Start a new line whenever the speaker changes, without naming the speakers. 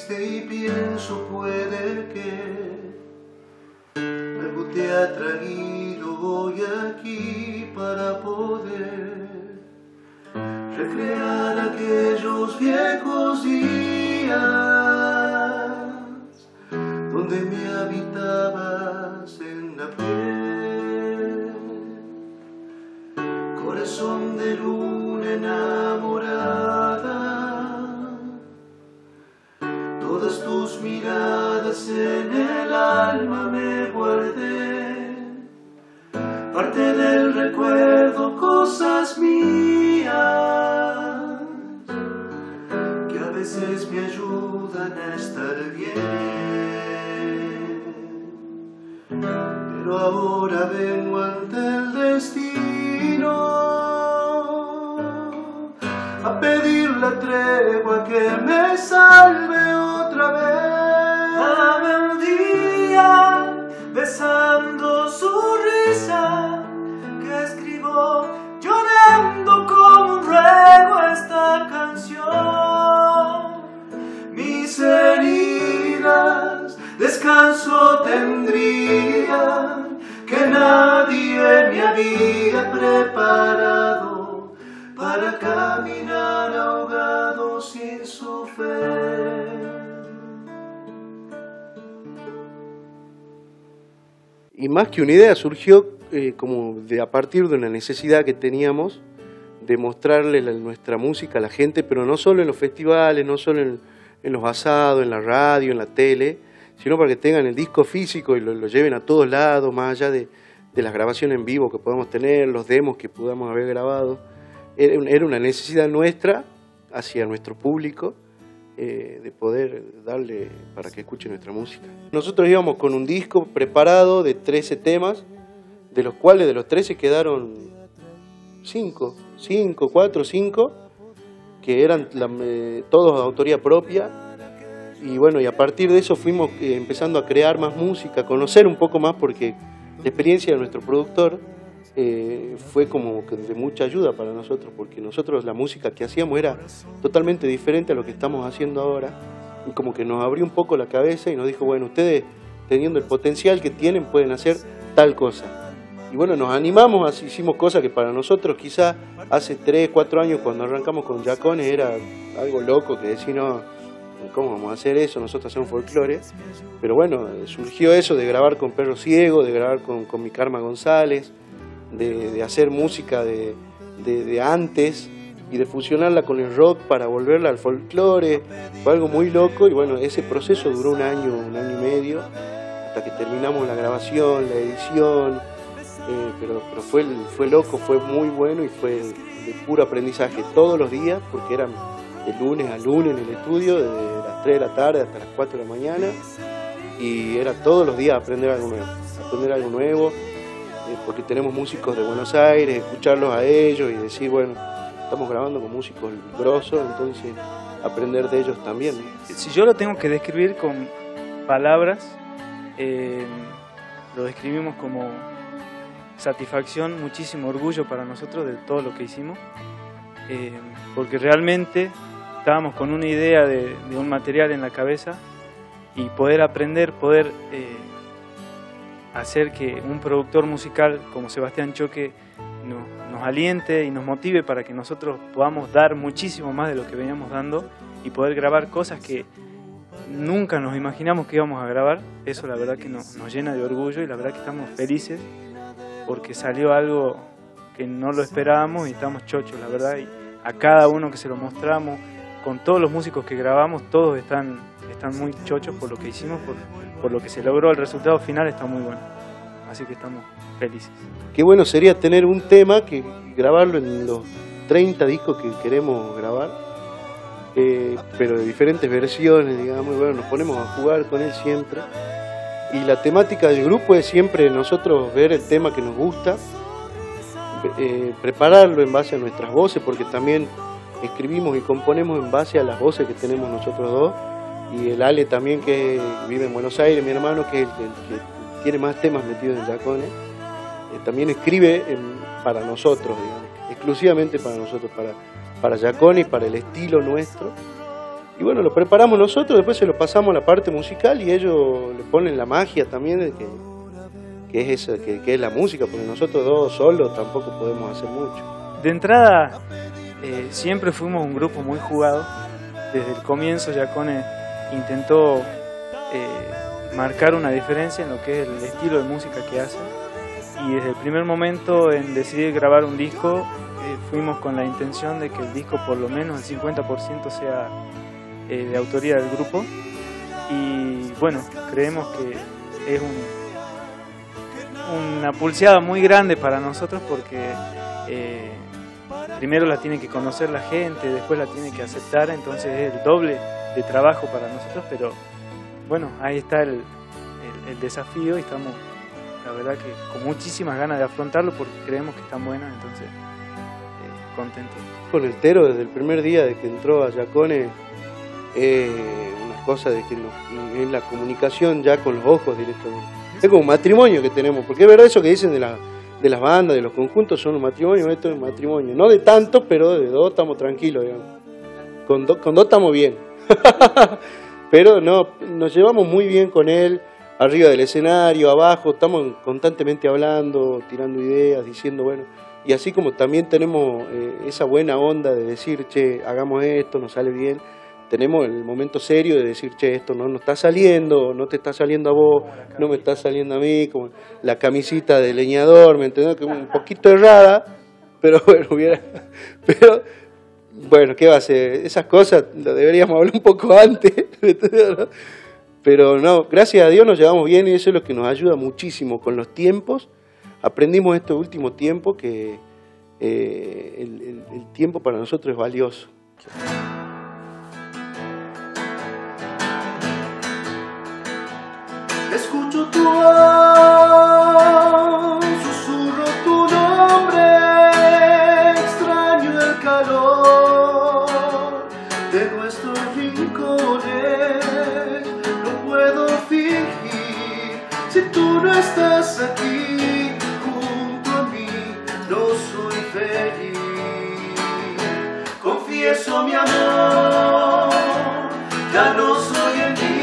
triste y pienso puede que algo te ha traído hoy aquí para poder recrear aquellos viejos días donde me habitabas en la piel. Corazón de luna enamorada, todas tus miradas en el alma me guardé, parte del recuerdo, cosas mías que a veces me ayudan a estar bien. Pero ahora vengo ante el destino a pedir la tregua que me salve otra vez.
Dame un día besando su risa, que escribo llorando como un ruego esta canción.
Mis heridas descanso tendrían, que nadie me había preparado para caminar ahogado sin sufrir. Y más que una idea, surgió como a partir de una necesidad que teníamos de mostrarle nuestra música a la gente, pero no solo en los festivales, no solo en los asados, en la radio, en la tele, sino para que tengan el disco físico y lo lleven a todos lados, más allá de las grabaciones en vivo que podamos tener, los demos que podamos haber grabado. Era una necesidad nuestra hacia nuestro público, de poder darle para que escuche nuestra música. Nosotros íbamos con un disco preparado de 13 temas, de los cuales de los 13 quedaron 4 o 5, que eran todos de autoría propia. Y bueno, y a partir de eso fuimos empezando a crear más música, a conocer un poco más, porque la experiencia de nuestro productor fue como que de mucha ayuda para nosotros, porque nosotros la música que hacíamos era totalmente diferente a lo que estamos haciendo ahora, y como que nos abrió un poco la cabeza y nos dijo, bueno, ustedes teniendo el potencial que tienen pueden hacer tal cosa. Y bueno, nos animamos, así hicimos cosas que para nosotros quizá hace 3, 4 años cuando arrancamos con Yacones era algo loco, que decir, no, ¿cómo vamos a hacer eso? Nosotros hacemos folclore. Pero bueno, surgió eso de grabar con Perro Ciego, de grabar con mi Karma González, de hacer música de antes y de fusionarla con el rock para volverla al folclore. Fue algo muy loco y bueno, ese proceso duró un año y medio, hasta que terminamos la grabación, la edición, pero fue loco, fue muy bueno y fue de puro aprendizaje todos los días, porque eran de lunes a lunes en el estudio, desde las 3 de la tarde hasta las 4 de la mañana, y era todos los días aprender algo nuevo, porque tenemos músicos de Buenos Aires, escucharlos a ellos y decir, bueno, estamos grabando con músicos grosos, entonces aprender de ellos también, ¿no?
Si yo lo tengo que describir con palabras, lo describimos como satisfacción, muchísimo orgullo para nosotros de todo lo que hicimos, porque realmente estábamos con una idea de un material en la cabeza, y poder aprender, poder hacer que un productor musical como Sebastián Choque nos aliente y nos motive para que nosotros podamos dar muchísimo más de lo que veníamos dando y poder grabar cosas que nunca nos imaginamos que íbamos a grabar. Eso la verdad que nos llena de orgullo, y la verdad que estamos felices porque salió algo que no lo esperábamos y estamos chochos, la verdad. Y a cada uno que se lo mostramos, con todos los músicos que grabamos, todos están muy chochos por lo que hicimos, por lo que se logró. El resultado final está muy bueno, así que estamos felices.
Qué bueno sería tener un tema, que grabarlo en los 30 discos que queremos grabar, pero de diferentes versiones, digamos, y bueno, nos ponemos a jugar con él siempre. Y la temática del grupo es siempre nosotros ver el tema que nos gusta, prepararlo en base a nuestras voces, porque también escribimos y componemos en base a las voces que tenemos nosotros dos, y el Ale también, que vive en Buenos Aires, mi hermano, que es el que tiene más temas metidos en Yacones, también escribe para nosotros, digamos, exclusivamente para nosotros, para Yacones, para el estilo nuestro. Y bueno, lo preparamos nosotros, después se lo pasamos a la parte musical y ellos le ponen la magia también de que es eso, que es la música, porque nosotros dos solos tampoco podemos hacer mucho.
De entrada, siempre fuimos un grupo muy jugado. Desde el comienzo Yacone intentó marcar una diferencia en lo que es el estilo de música que hace. Y desde el primer momento en decidir grabar un disco, fuimos con la intención de que el disco por lo menos el 50% sea de autoría del grupo. Y bueno, creemos que es una pulseada muy grande para nosotros porque primero la tiene que conocer la gente, después la tiene que aceptar, entonces es el doble de trabajo para nosotros, pero bueno, ahí está el desafío y estamos, la verdad que con muchísimas ganas de afrontarlo porque creemos que están buenas, entonces contentos.
Con el Tero desde el primer día de que entró a Yacone, una cosa de que en la comunicación ya con los ojos directamente. Es como un matrimonio que tenemos, porque es verdad eso que dicen de las bandas, de los conjuntos, son un matrimonio, esto es un matrimonio. No de tantos, pero de dos estamos tranquilos, digamos. Con dos estamos bien. Pero no, nos llevamos muy bien con él, arriba del escenario, abajo, estamos constantemente hablando, tirando ideas, diciendo, bueno, y así como también tenemos esa buena onda de decir, che, hagamos esto, nos sale bien. Tenemos el momento serio de decir, che, esto no nos está saliendo, no te está saliendo a vos, no me está saliendo a mí, como la camisita de leñador, ¿me entendés? Que es un poquito errada, pero bueno, ¿qué va a ser? Esas cosas lo deberíamos hablar un poco antes, pero no, gracias a Dios nos llevamos bien y eso es lo que nos ayuda muchísimo con los tiempos. Aprendimos este último tiempo que el tiempo para nosotros es valioso.
Escucho tu voz, susurro tu nombre, extraño el calor de nuestros rincones, no puedo fingir si tú no estás aquí junto a mí, no soy feliz. Confieso mi amor, ya no soy el mismo.